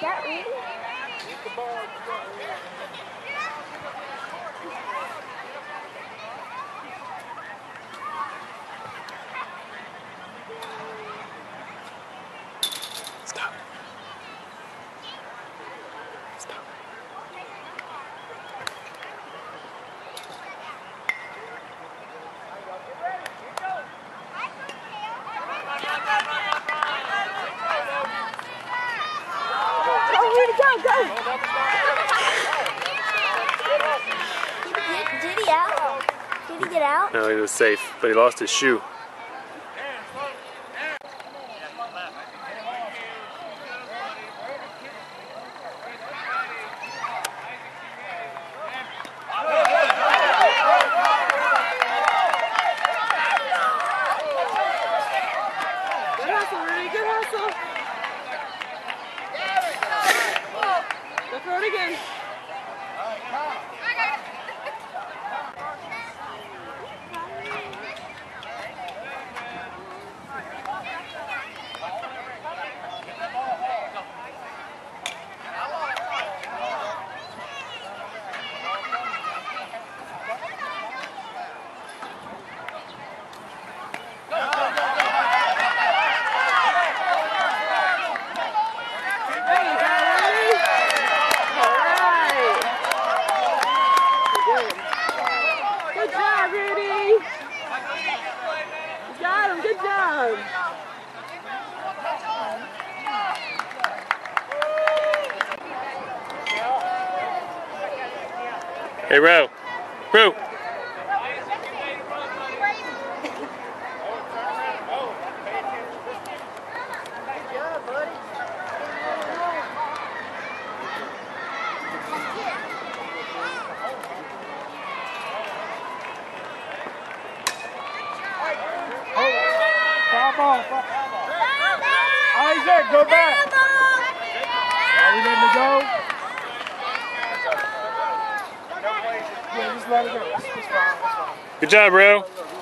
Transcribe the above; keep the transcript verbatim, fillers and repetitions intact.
that Rudy? Stop. Stop. Go, go! Did, did he out? Did he get out? No, he was safe, but he lost his shoe. Good hustle, Rudy. Good hustle. Go throw it again. Good job, Rudy. You got him. Good job. Hey, Ro. Ro. Foul ball. Isaac, go back. Are we letting it go? Yeah, just let it go. It's fine. It's fine. Good job, Ro.